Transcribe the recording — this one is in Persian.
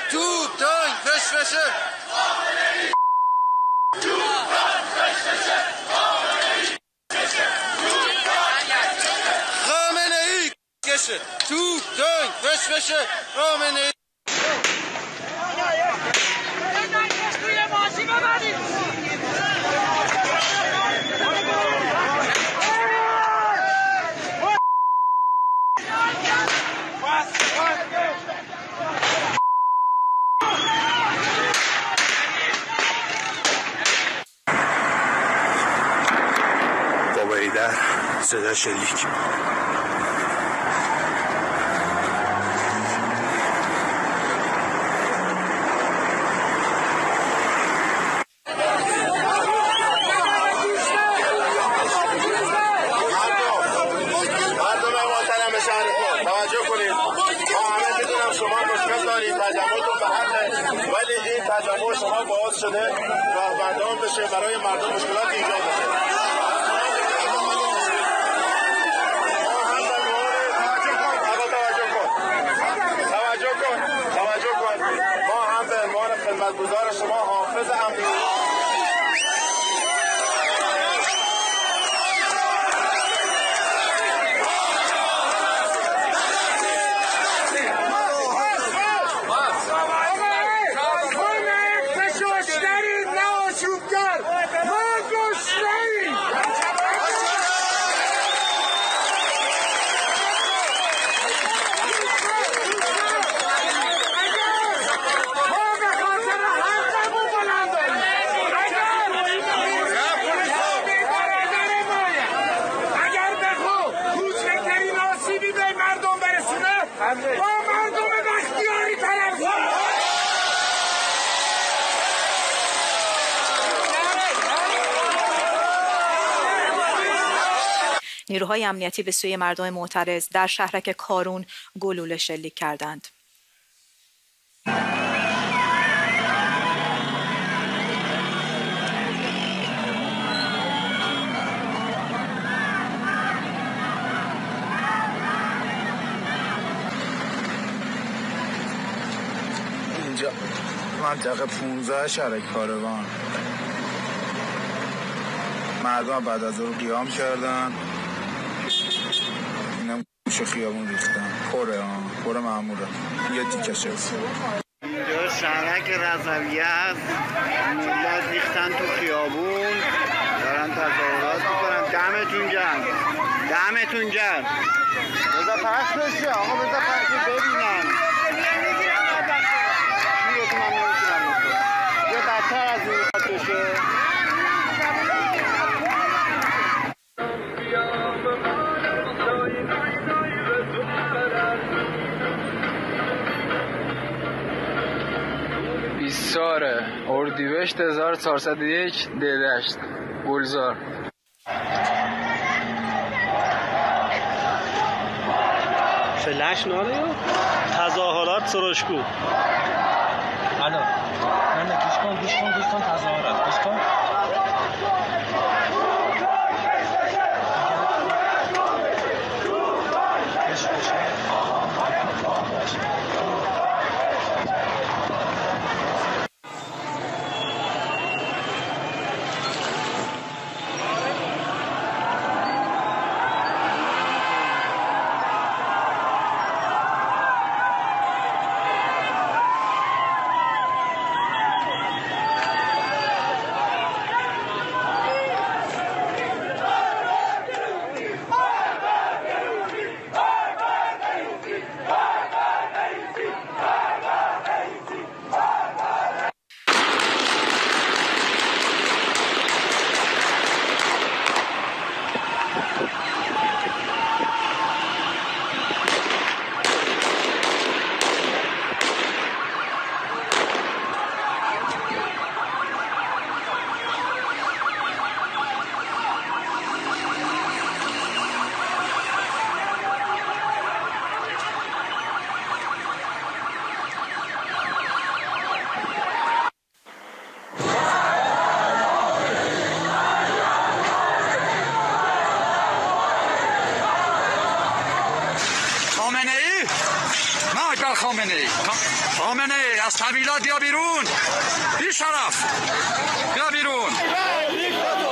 توپ تانک فشفشه خامنه ای کشه توپ تانک فشفشه خامنه ای در صدا شلیک تجمع شما باعث شده راهبردان بشه برای مردم مشکلات ایجاد بشه. توجه کن. ما هم به عنوان خدمتگزار شما حافظ امنیتی نیروهای امنیتی به سوی مردم معترض در شهرک کارون گلوله شلیک کردند. اینجا منطقه 15 شهرک کاروان مردم بعد از اون قیام کردن، اینم گوش خیابون ریختن پر ماموره یه تیکه شد. اینجا شهرک رضویه است، ملت ریختن تو خیابون دارن تظاهرات میکنن. دمتون گرم بذار پخش بشه آقا، بذار پخش ببینن شیرتون هم نمیتونم بکنم یه بدتر از این میخواد بشه. اردیبهشت 1401 دیدشت گلزار. فلش ناره تظاهرات سروشکو. الو نه گوش کن تظاهرات گوش کن. خامنه از طویلات بیا بیرون. بی شرف بیا بیرون.